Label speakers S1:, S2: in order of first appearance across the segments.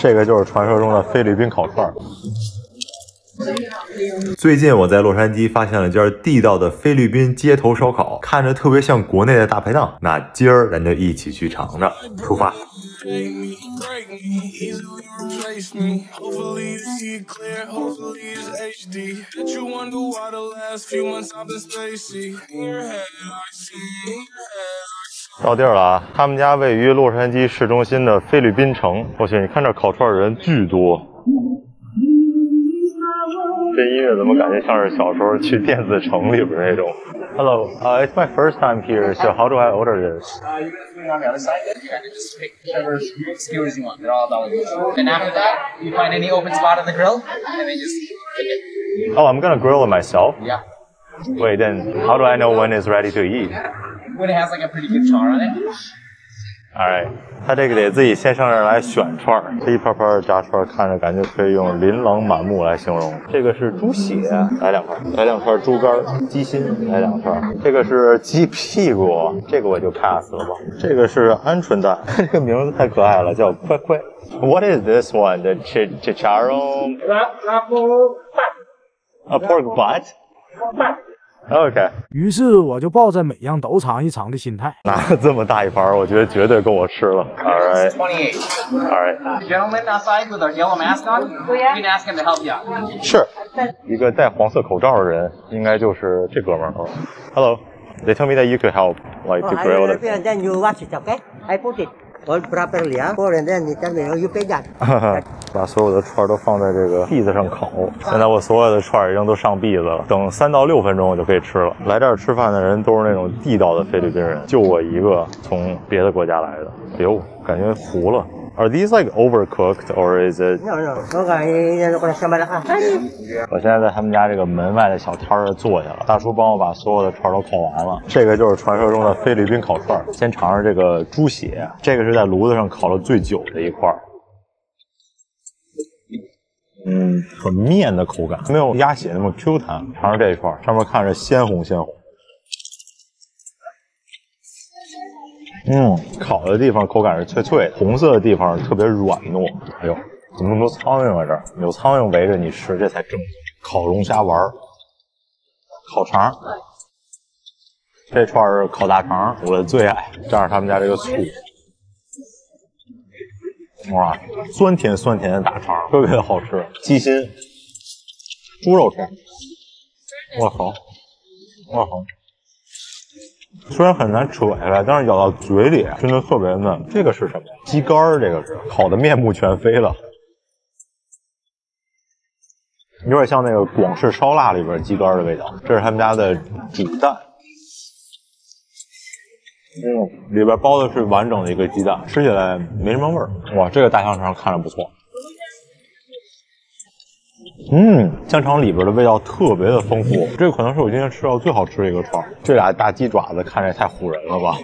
S1: 这个就是传说中的菲律宾烤串。最近我在洛杉矶发现了家地道的菲律宾街头烧烤，看着特别像国内的大排档。那今儿咱就一起去尝尝，出发！到地儿了啊！他们家位于洛杉矶市中心的菲律宾城。我去，你看这烤串人巨多。这音乐怎么感觉像是小时候去电子城里边那种 ？Hello, it's my first time here, so how do I order this?
S2: You guys wait on the other side, and you just pick whichever skewers you want. They're all $1. And after that, you find any open spot on the grill, and then just pick it.
S1: Oh, I'm gonna grill it myself.
S2: Yeah.
S1: Wait, then how do I know when it's ready to eat?
S2: When it has like a pretty good char on it.
S1: Alright， 他这个得自己先上这儿来选串儿，这一盘盘的炸串，看着感觉可以用琳琅满目来形容。这个是猪血，来2块；来2块猪肝，鸡心，来2块。这个是鸡屁股，这个我就 pass 了吧。这个是鹌鹑蛋，这个名字太可爱了，叫快快。What is this one? The chicharron? A pork butt? OK，
S3: 于是我就抱着每样都尝一尝的心态，
S1: 拿了这么大一盘，我觉得绝对够我吃了。Alright,
S2: 28.
S1: alright.
S2: Gentleman outside with our yellow mask on, you can ask him to help you out.
S1: 是一个戴黄色口罩的人，应该就是这哥们儿。Hello, they tell me that you could help, like to grill it.
S4: And then you wash it, okay? I put it all properly, pour and then you tell me you pay that.
S1: 把所有的串都放在这个篦子上烤。现在我所有的串已经都上篦子了，等3到6分钟我就可以吃了。来这儿吃饭的人都是那种地道的菲律宾人，就我一个从别的国家来的。哎呦，感觉糊了。Are these like overcooked or is it?
S4: No, okay, no,
S1: 我现在在他们家这个门外的小摊儿坐下了，大叔帮我把所有的串都烤完了。这个就是传说中的菲律宾烤串，先尝尝这个猪血，这个是在炉子上烤了最久的一块。很面的口感，没有鸭血那么 Q 弹。尝尝这一串，上面看着鲜红鲜红。烤的地方口感是脆脆的，红色的地方特别软糯。哎呦，怎么那么多苍蝇啊？这儿有苍蝇围着你吃，这才正宗。烤龙虾丸，烤肠，这串是烤大肠，我的最爱。蘸上他们家这个醋，哇，酸甜酸甜的大肠，特别的好吃。鸡心，猪肉串，我靠，我靠。虽然很难扯下来，但是咬到嘴里真的特别嫩。这个是什么？鸡肝儿，这个是烤的面目全非了，有点像那个广式烧腊里边鸡肝的味道。这是他们家的煮蛋，里边包的是完整的一个鸡蛋，吃起来没什么味儿。哇，这个大香肠看着不错。香肠里边的味道特别的丰富，这个可能是我今天吃到最好吃的一个串。这俩大鸡爪子看着也太唬人了吧！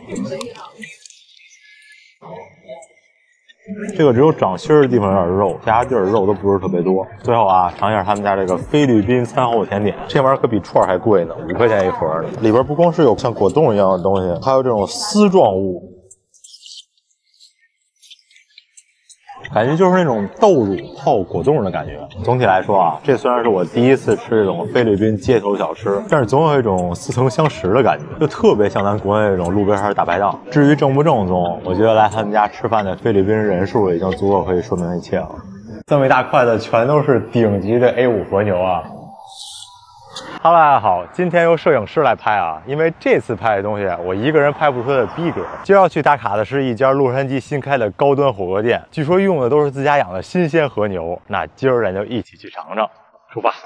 S1: 这个只有掌心的地方有点肉，其他地儿肉都不是特别多。最后啊，尝一下他们家这个菲律宾餐后甜点，这玩意儿可比串还贵呢，5块钱一盒呢。里边不光是有像果冻一样的东西，还有这种丝状物。感觉就是那种豆乳泡果冻的感觉。总体来说啊，这虽然是我第一次吃这种菲律宾街头小吃，但是总有一种似曾相识的感觉，就特别像咱国内这种路边摊大排档。至于正不正宗，我觉得来他们家吃饭的菲律宾人数已经足够可以说明一切了。这么一大块的全都是顶级的 A5 和牛啊！哈喽，大家好，今天由摄影师来拍啊，因为这次拍的东西我一个人拍不出的逼格。今儿要去打卡的是一家洛杉矶新开的高端火锅店，据说用的都是自家养的新鲜和牛。那今儿咱就一起去尝尝，出发。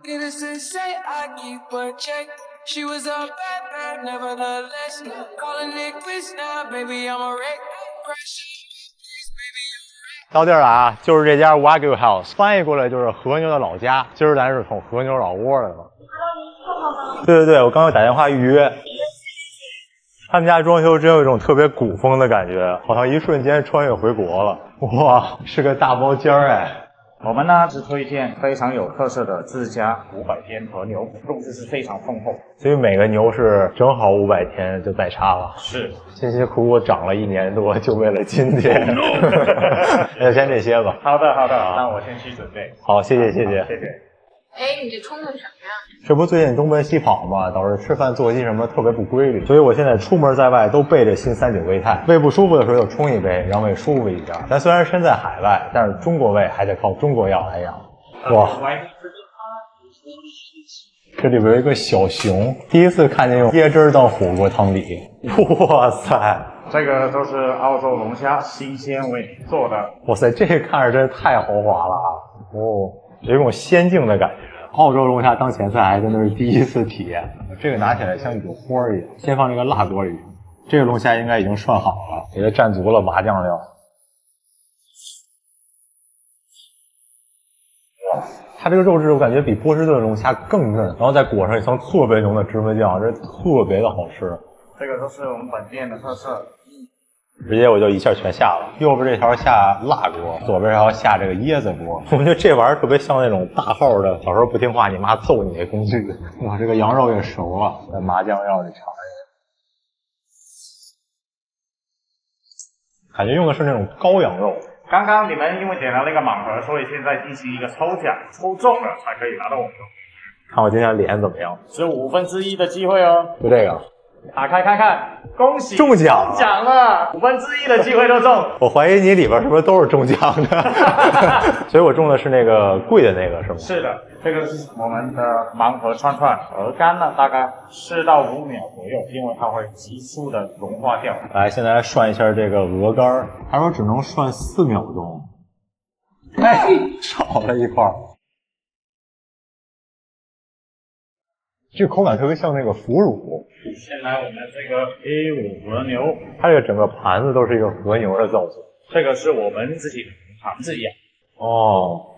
S1: 到地儿了啊，就是这家 Wagyu House， 翻译过来就是和牛的老家。今儿咱是从和牛老窝来了。对，我刚刚打电话预约。他们家装修真有一种特别古风的感觉，好像一瞬间穿越回国了。哇，是个大包间儿哎！
S5: 我们呢是推荐非常有特色的自家500天和牛，肉质是非常丰厚，
S1: 所以每个牛是正好500天就宰杀了。
S5: 是
S1: 辛辛苦苦长了1年多，就为了今天。那就先这些吧。
S5: 好的，那我先去准备。
S1: 好，谢谢。
S6: 哎，你这冲的什么呀？
S1: 这不最近东奔西跑嘛，导致吃饭作息什么特别不规律，所以我现在出门在外都备着新39胃泰，胃不舒服的时候就冲一杯，让胃舒服一点。咱虽然身在海外，但是中国胃还得靠中国药来养。哇，这里边有一个小熊，第一次看见用椰汁当火锅汤底。哇塞，
S5: 这个都是澳洲龙虾新鲜为你做的。
S1: 哇塞，这个看着真是太豪华了啊！哦，有一种仙境的感觉。澳洲龙虾当前菜还真的是第一次体验，这个拿起来像一朵花一样。先放这个辣锅里，这个龙虾应该已经涮好了，给它蘸足了麻酱料。哇，它这个肉质我感觉比波士顿龙虾更嫩，然后再裹上一层特别浓的芝麻酱，这特别的好吃。
S5: 这个都是我们本店的特色。
S1: 直接我就一下全下了，右边这条下辣锅，左边这条下这个椰子锅。我觉得这玩意儿特别像那种大号的小时候不听话你妈揍你的工具。哇，这个羊肉也熟了，在麻酱料里尝一下，感觉用的是那种羔羊肉。
S5: 刚刚你们因为点了那个盲盒，所以现在进行一个抽奖，抽中了才可以拿到我们的。
S1: 看我今天脸怎么样？
S5: 只有1/5的机会哦。
S1: 就这个。
S5: 打开看看，恭喜
S1: 中奖
S5: 中奖了，1/5的机会都中。
S1: 我怀疑你里边是不是都是中奖的？所以我中的是那个贵的那个，是吗？
S5: 是的，这个是我们的盲盒串串，鹅肝呢大概4到5秒左右，因为它会急速的融化掉。
S1: 来，现在来涮一下这个鹅肝，他说只能涮4秒钟，哎，少了一块。这个口感特别像那个腐乳。
S5: 先来我们这个 A5 和牛，
S1: 它这个整个盘子都是一个和牛的造型。
S5: 这个是我们自己的厂自己养。
S1: 哦，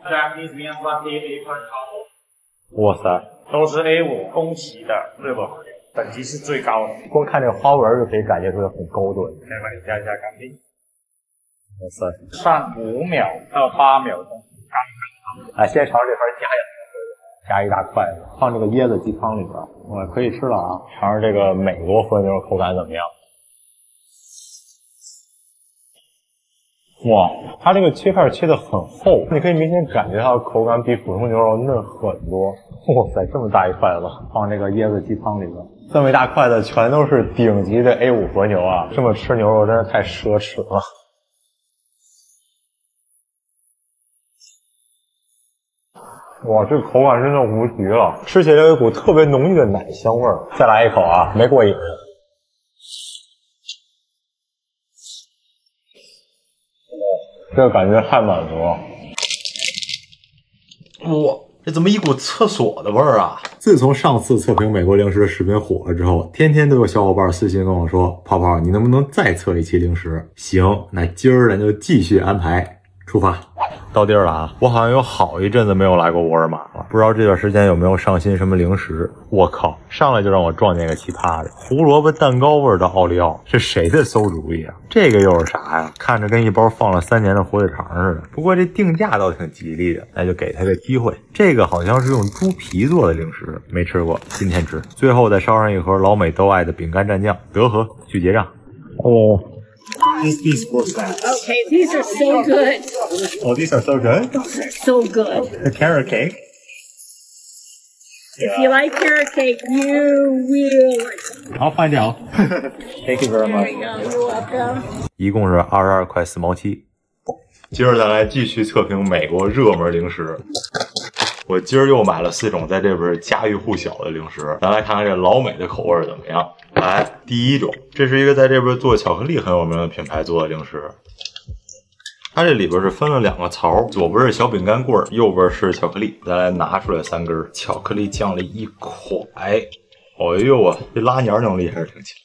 S1: 哇塞，
S5: 都是 A5 宫崎的日本和牛，等级是最高的。
S1: 光看这个花纹就可以感觉出来很高端。
S5: 先帮你加一下干冰。
S1: 哇塞，
S5: 上5秒到8秒钟，刚
S1: 哎，先尝这份加一大筷子，放这个椰子鸡汤里边，我可以吃了啊！尝尝这个美国和牛口感怎么样？哇，它这个切片切得很厚，你可以明显感觉它的口感比普通牛肉嫩很多。哇塞，这么大一筷子，放这个椰子鸡汤里边，这么一大筷子全都是顶级的 A5 和牛啊！这么吃牛肉真是太奢侈了。哇，这个口感真的无敌了，吃起来有一股特别浓郁的奶香味儿。再来一口啊，没过瘾。这个感觉太满足了。哇，这怎么一股厕所的味儿啊！自从上次测评美国零食的视频火了之后，天天都有小伙伴私信跟我说：“泡泡，你能不能再测一期零食？”行，那今儿咱就继续安排，出发。到地儿了啊！我好像有好一阵子没有来过沃尔玛了，不知道这段时间有没有上新什么零食。我靠，上来就让我撞见个奇葩的胡萝卜蛋糕味的奥利奥，是谁的馊主意啊？这个又是啥呀？看着跟一包放了3年的火腿肠似的。不过这定价倒挺吉利的，那就给他个机会。这个好像是用猪皮做的零食，没吃过，今天吃。最后再烧上一盒老美都爱的饼干蘸酱，得和去结账。哦。
S5: These was that.
S6: Okay, these are so good.
S1: Oh, these are so good.
S6: So good.
S1: The carrot cake.
S6: If you like carrot cake, you will like it.
S1: I'll find out. Thank you very
S6: There
S1: much.
S6: you go. You're welcome.
S1: 一共是22块4毛7。今儿咱来继续测评美国热门零食。我今儿又买了4种在这边家喻户晓的零食，咱来看看这老美的口味怎么样。来，第一种，这是一个在这边做巧克力很有名的品牌做的零食。它这里边是分了2个槽，左边是小饼干棍儿，右边是巧克力。咱来拿出来3根巧克力酱里一蒯，哎呦啊，这拉黏能力还是挺强。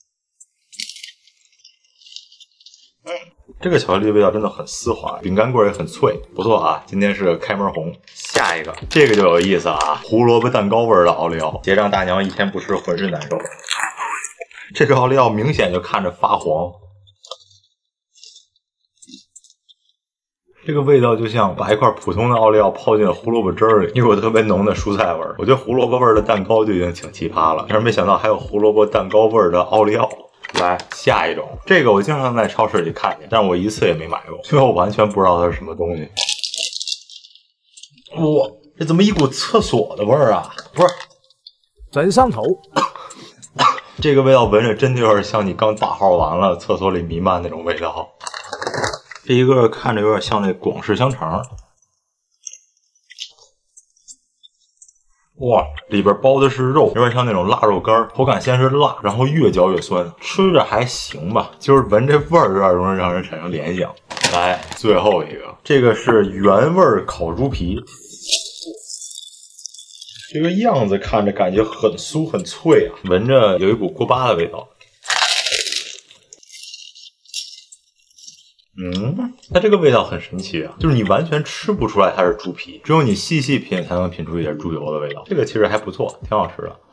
S1: 这个巧克力的味道真的很丝滑，饼干棍也很脆，不错啊！今天是个开门红。下一个，这个就有意思啊，胡萝卜蛋糕味的奥利奥。结账大娘一天不吃浑身难受。这个奥利奥明显就看着发黄。 这个味道就像把一块普通的奥利奥泡进了胡萝卜汁儿里，一股特别浓的蔬菜味儿。我觉得胡萝卜味儿的蛋糕就已经挺奇葩了，但是没想到还有胡萝卜蛋糕味儿的奥利奥。来，下一种，这个我经常在超市里看见，但是我一次也没买过，因为我完全不知道它是什么东西。哇，这怎么一股厕所的味儿啊？不是，
S3: 真上头。
S1: 这个味道闻着真的有点像你刚大号完了，厕所里弥漫那种味道。这一个看着有点像那广式香肠。哇，里边包的是肉，有点像那种腊肉干，口感先是辣，然后越嚼越酸，吃着还行吧，就是闻这味儿有点容易让人产生联想。来，最后一个，这个是原味烤猪皮，这个样子看着感觉很酥很脆啊，闻着有一股锅巴的味道。它这个味道很神奇啊，就是你完全吃不出来它是猪皮，只有你细细品才能品出一点猪油的味道。这个其实还不错，挺好吃的。